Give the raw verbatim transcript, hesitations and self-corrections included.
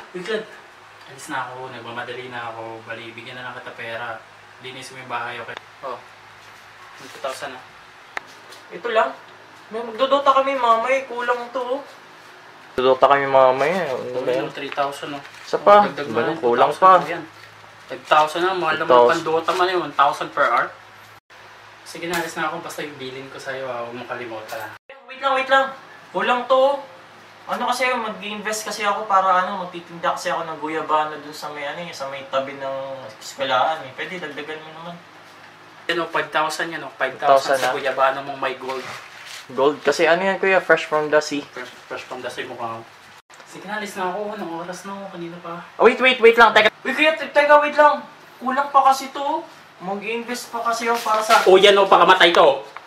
Biglan, alis na ako, nagmamadali na ako, bali, bigyan na lang kita pera. Linis mo yung bahay, okay? Oh, two thousand na. Ito lang. May magdodota kami mamay, kulang to. oh. Dudota kami mamaya. Ano Ito ba yan? yung three thousand no. Isa pa. Oh, dagdag mo Balo, yan, kulang two thousand pa. po yan. five thousand na, mahal naman pandota man yun, one thousand per hour. Sige na, alis na ako, basta yung bilin ko sa'yo, ah, huwag mong kalimutan. Wait lang, wait lang. Kulang to. oh. Ano kasi mag-invest kasi ako para ano, magtitinda kasi ako ng guyabano dun sa may ano, eh, sa may tabi ng eskwelahan eh. Pwede dagdagan mo naman. Yan o, five thousand yan o, five five thousand thousand sa na. guyabano mong may gold. Gold. Kasi ano yan kuya? Fresh from the sea. Fresh, fresh from the same mukha ko. Sige na, alis na ako, anong oras na ako, kanina pa. Oh, wait, wait, wait lang. Teka. Wait, kaya, teka, wait lang. Kulang pa kasi to. Mag-invest pa kasi ako para sa... O yan o, pakamatay to.